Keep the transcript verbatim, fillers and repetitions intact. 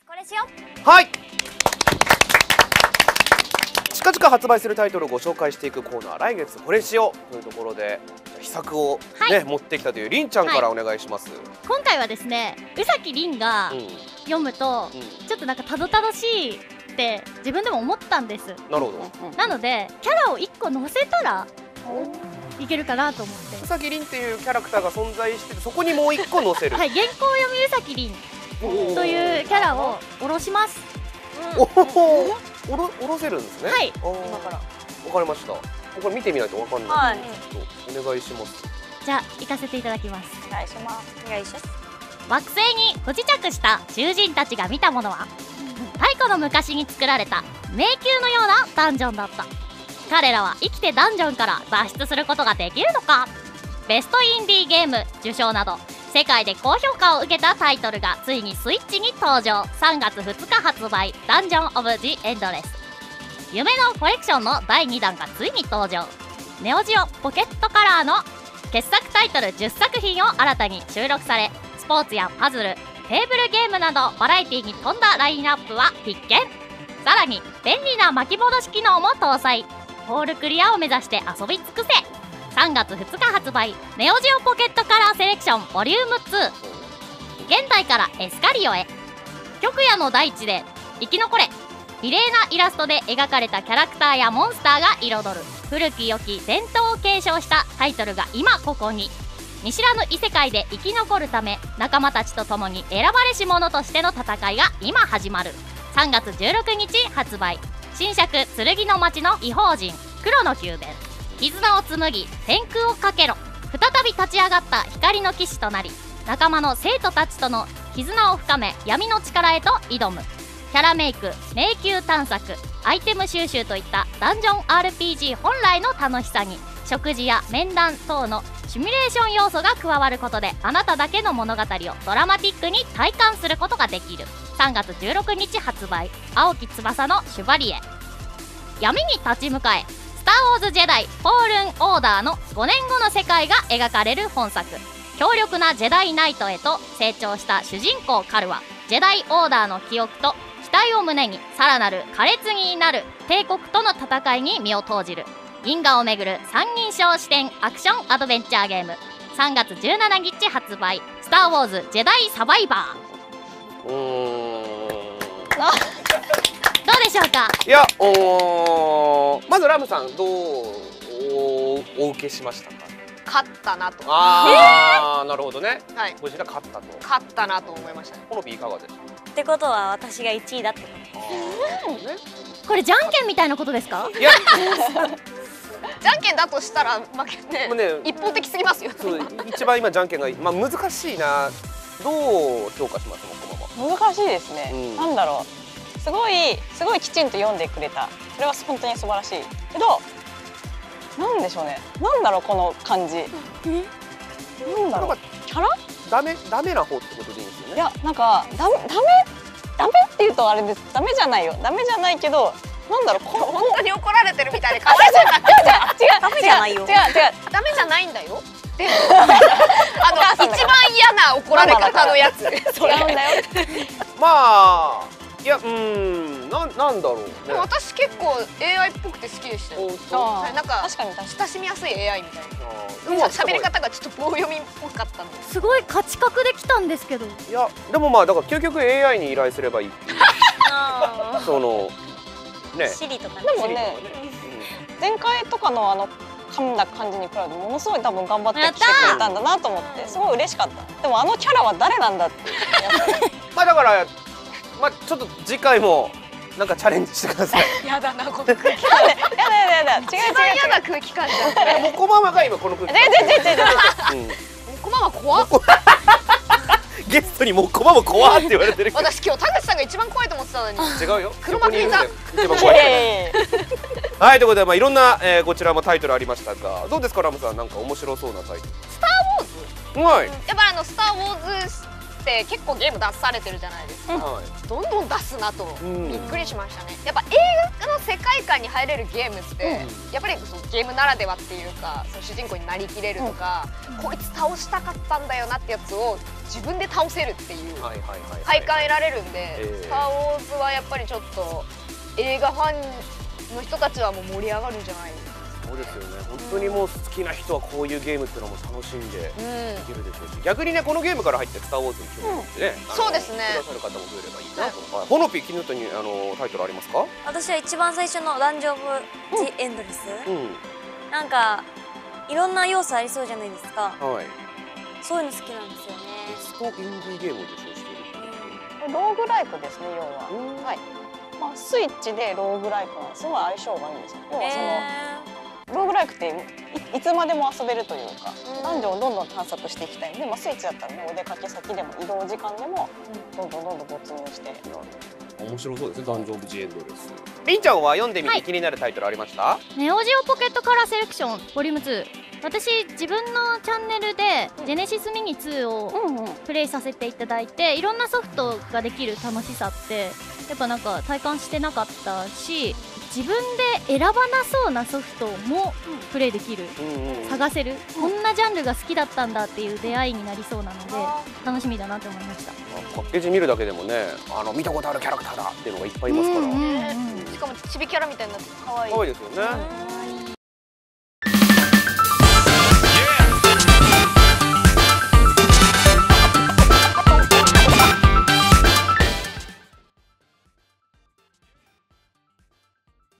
これしよう。はい、近々発売するタイトルをご紹介していくコーナー、来月これしようというところで秘策をね、はい、持ってきたというりんちゃんからお願いします。はい、 今回はですね、宇崎りんが読むと、うん、ちょっとなんかたどたどしいって自分でも思ったんです。 なるほど。 なのでキャラをいっこ載せたらいけるかなと思って。 宇崎りんっていうキャラクターが存在してて、そこにもういっこ載せる。 はい、原稿読み宇崎りんというキャラを下ろします。 おお、おろ下ろせるんですね。 はい、 今から。わかりました。これ見てみないとわかんない。お願いします。 じゃあ行かせていただきます。 お願いします。お願いします。 惑星に不時着した囚人たちが見たものは、太古の昔に作られた迷宮のようなダンジョンだった。彼らは生きてダンジョンから脱出することができるのか。ベストインディーゲーム受賞など世界で高評価を受けたタイトルがついにスイッチに登場。さんがつふつか発売、ダンジョン・オブ・ジ・エンドレス。夢のコレクションのだいにだんがついに登場。ネオジオポケットカラーの傑作タイトルじゅっさくひんを新たに収録され、スポーツやパズル、テーブルゲームなどバラエティに富んだラインナップは必見。さらに便利な巻き戻し機能も搭載。ホールクリアを目指して遊び尽くせ。さんがつふつか発売、ネオジオポケットカラーセレクションボリュームツー。現代からエスカリオへ、極夜の大地で生き残れ。美麗なイラストで描かれたキャラクターやモンスターが彩る古き良き伝統を継承したタイトルが今ここに。見知らぬ異世界で生き残るため、仲間たちと共に選ばれし者としての戦いが今始まる。さんがつじゅうろくにち発売、新作剣の町の異邦人黒の宮殿。絆を紡ぎ天空をかけろ。再び立ち上がった光の騎士となり、仲間の生徒たちとの絆を深め、闇の力へと挑む。キャラメイク、迷宮探索、アイテム収集といったダンジョン アールピージー 本来の楽しさに、食事や面談等のシミュレーション要素が加わることで、あなただけの物語をドラマティックに体感することができる。さんがつじゅうろくにち発売、青き翼のシュバリエ。闇に立ち向かえ、スター・ウォーズ・ジェダイ・フォールン・オーダーのごねんごの世界が描かれる本作。強力なジェダイナイトへと成長した主人公カルは、ジェダイオーダーの記憶と期待を胸に、さらなる苛烈になる帝国との戦いに身を投じる銀河をめぐる三人称視点アクションアドベンチャーゲーム。さんがつじゅうしちにち発売、スター・ウォーズ・ジェダイ・サバイバー。うーんどうでしょうか。 いや、おまずラムさんどう お, お受けしましたか。 勝ったなと。 ああ、えー、なるほどね。 はい。 こちら勝ったと。 勝ったなと思いましたね。 このビいかがですか。 ってことは私がいちいだってこと。 ね、これじゃんけんみたいなことですか。 いやじゃんけんだとしたら負けて、ね、一方的すぎますよ。 そう一番今じゃんけんが、まあ、難しいな。どう評価しますか。 難しいですね、うん、なんだろう、すごいすごいきちんと読んでくれた、それは本当に素晴らしいけど、なんでしょうね、なんだろうこの感じ、なんだろう、キャラダメダメな方ってことでいいんですよね。 いや、なんかダメダメダメっていうとあれです、ダメじゃないよ、ダメじゃないけど、なんだろう、こ本当に怒られてるみたいな感じじゃない。 違うダメじゃないよ。 違う違うダメじゃないんだよ。あの一番嫌な怒られ方のやつ。 それなんだよ。 まあいや、うん、ななんだろう、ね。 でも私結構 エーアイ っぽくて好きでしたよ。なんか確かに親しみやすい エーアイ みたいな。でも喋り方がちょっと棒読みっぽかったの。 すごい価値格できたんですけど。 いやでもまあだから究極 エーアイ に依頼すればいいっていう。そのね。 シリとかでもね、前回とかのあの噛んだ感じに比べてものすごい多分頑張ってきてくれたんだなと思ってすごい嬉しかった。でもあのキャラは誰なんだって。 まあだからまあちょっと次回もなんかチャレンジしてください。 やだなこの空気感。 やだやだやだ。違う違う。 一番嫌な空気感じゃん。 モコママが今この空気。 全然全然全然。 モコママ怖っ。 ゲストにモコママ怖って言われてる。 私今日田口さんが一番怖いと思ってたのに。 違うよ。 黒幕いた。 一番怖い。はい、ということでまあいろんなこちらもタイトルありましたが、どうですかラムさん、なんか面白そうなタイトル。 スター・ウォーズ。 はい。 やっぱあのスター・ウォーズって結構ゲーム出されてるじゃないですか、 はいどんどん出すなとうんびっくりしましたね。やっぱ映画の世界観に入れるゲームって、やっぱりそのゲームならではっていうか、その主人公になりきれるとか、こいつ倒したかったんだよなってやつを自分で倒せるっていうはいはいはいはい快感得られるんで、 ええスター・ウォーズはやっぱりちょっと映画ファンの人たちはもう盛り上がるんじゃないですか。 そうですよね。本当にもう好きな人はこういうゲームっていうのも楽しんでうんできるでしょうし、逆にねこのゲームから入ってスター・ウォーズに興味を持ってね、あのそうですねくださる方も増えればいいなと。はいほのぴ気になったにあのタイトルありますか？ 私は一番最初の「ダンジョン・オブ・ジ・エンドレス」 うんなんかいろんな要素ありそうじゃないですか。 はい。 そういうの好きなんですよね。 ベストインディーゲームを受賞しているっていう。 ローグライクですね要は。 うんはい。まあスイッチでローグライクはすごい相性がいいんですよ。要はその、 えローグライクっていいつまでも遊べるというか、 うんダンジョンをどんどん探索していきたいんで、まあ、スイッチだったらねお出かけ先でも移動時間でもどんどんどんどん没入して。 面白そうですね。ダンジョン・オブ・ジ・エンドレス。りんちゃんは読んでみて気になるタイトルありました？ ネオジオポケットカラーセレクションボリュームツー。私自分のチャンネルでジェネシスミニツーをうんうん。 プレイさせていただいて、いろんなソフトができる楽しさってやっぱなんか体感してなかったし、自分で選ばなそうなソフトもプレイできる、 うんうん。 探せる、こんなジャンルが好きだったんだっていう出会いになりそうなので楽しみだなと思いました。 パッケージ見るだけでもね、あの見たことあるキャラクターだっていうのがいっぱいいますから。 うんうんうんしかもちびキャラみたいになって可愛い。 可愛いですよね。